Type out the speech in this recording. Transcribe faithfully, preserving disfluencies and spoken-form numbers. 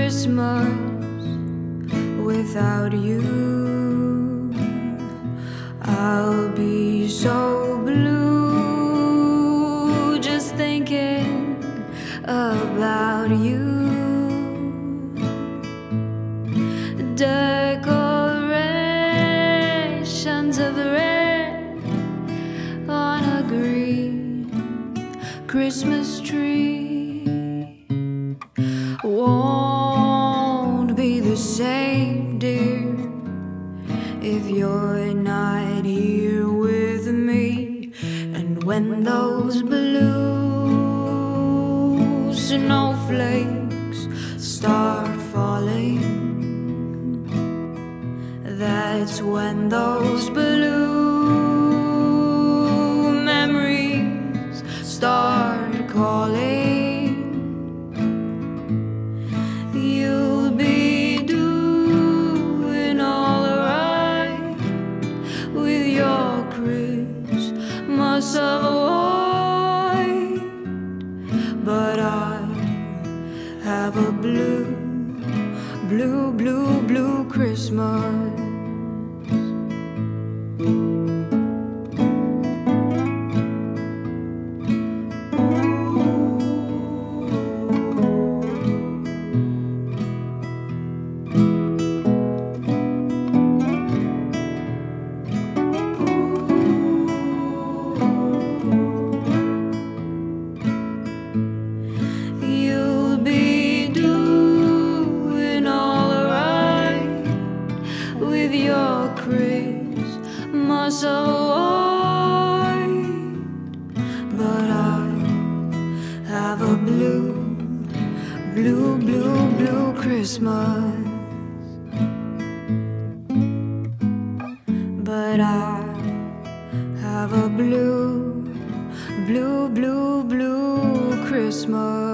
Christmas without you. I'll be so blue just thinking about you. Decorations of red on a green Christmas tree won't be the same, dear, if you're not here with me. And when those blue snowflakes start falling, that's when those blue memories start calling. You'll be doing all right with your Christmas of white, but I have a blue, blue, blue, blue Christmas. Your Christmas of white, but I have a blue, blue, blue, blue Christmas. But I have a blue, blue, blue, blue Christmas.